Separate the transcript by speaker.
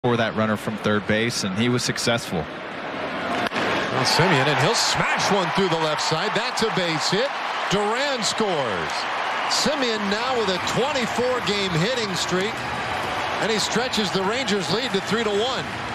Speaker 1: for that runner from third base, and he was successful.
Speaker 2: Well, Semien, and he'll smash one through the left side. That's a base hit. Duran scores. Semien now with a 24-game hitting streak, and he stretches the Rangers' lead to 3-1.